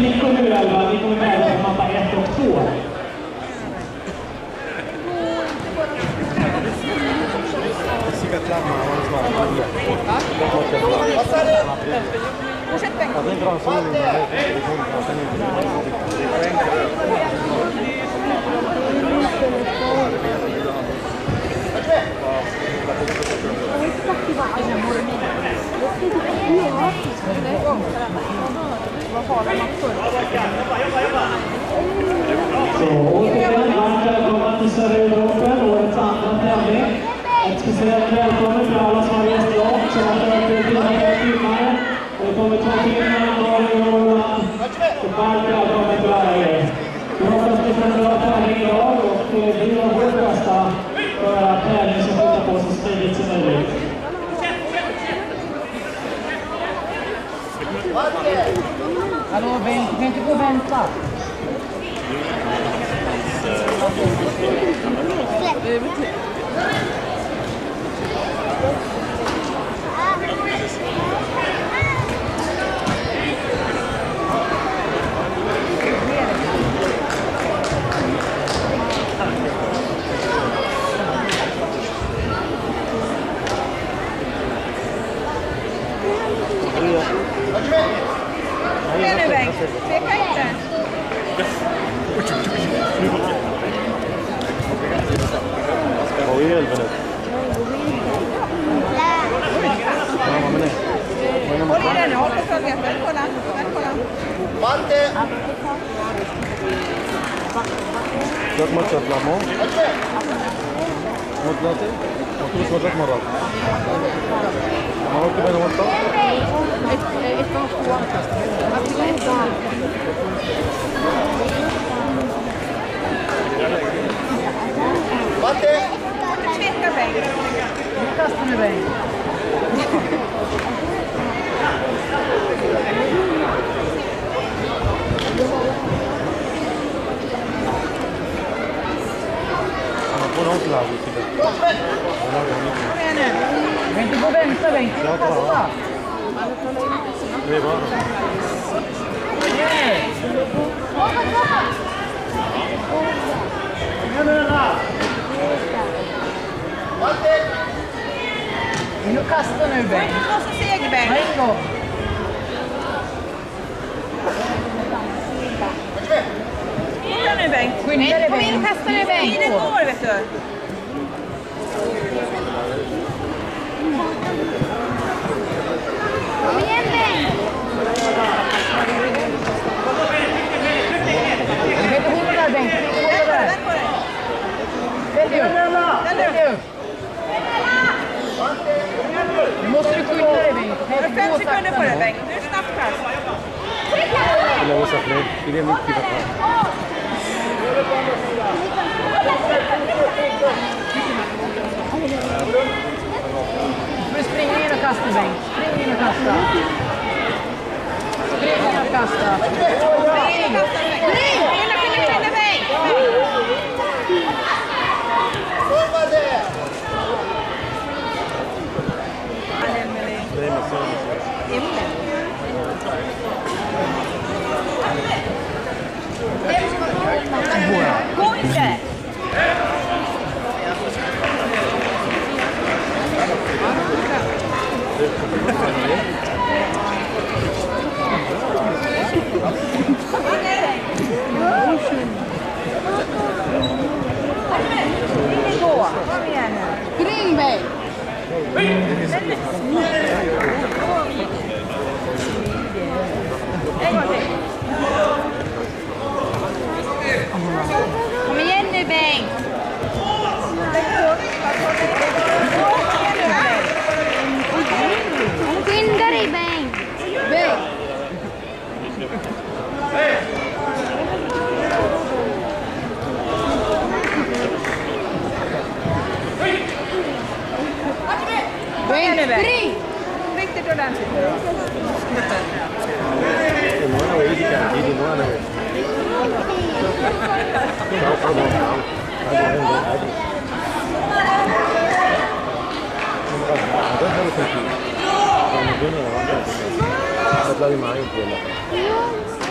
Nico nu, Alva. Ni kommer med på mappa 1 och 2. Så återigen, varmt välkomna till Södra Europa, årets andra tävling. Ett speciellt välkommen för alla som har rest långt, som har kört i 4 timmar. Det kommer 2 timmar, Norge och Åland. Varmt välkommen till alla er. Vi hoppas att ni får en bra tävling idag och vi har vårt bästa för att tävlingen ska skjuta på så smidigt som möjligt. Hallå, kan inte gå och vänta? Nu Bengt, tveka inte. Vad är det nu? Håll i den nu, håll på följet. Välkomna. Marte! ثلاث ماتشات لعبهم مو ثلاثة؟ مو ثلاث مرات ما هو كده مرة؟ Marte! Inte tveka Bengt. Kasta nu Bengt. får de slag i sig. Kom igen nu. Men inte gå och vänta Bengt. Kasta. Det är bra. Nu kasta nu Bengt. Du måste seger Bengt. En gång. Skynda nu Bengt. Skynda dig Kom in och Bengt. kasta nu Bengt. Tiden går vet du. Kom igen Bengt! Du kan inte hålla där Bengt. Du kan inte hålla där. Vänd på dig. Välj upp. Välj upp. Nu måste du skynda dig Bengt. Du har 5 sekunder på dig Bengt. Nu är det snabbt kast. Eller vad sa fler? Det är mycket bättre. Men spring in och kasta Bengt. Spring in och kasta. Spring in och kasta. Spring in och kasta Bengt. Skynda Bengt. Forma det! Det är med service. Gå inte! Så, kom igen nu. Spring Bengt! En gång till. Kom igen nu Bengt! Skynda dig Bengt! Bengt! Bengt, Spring! riktigt ordentligt. Imorgon är det garanti, imorgon är det. Det är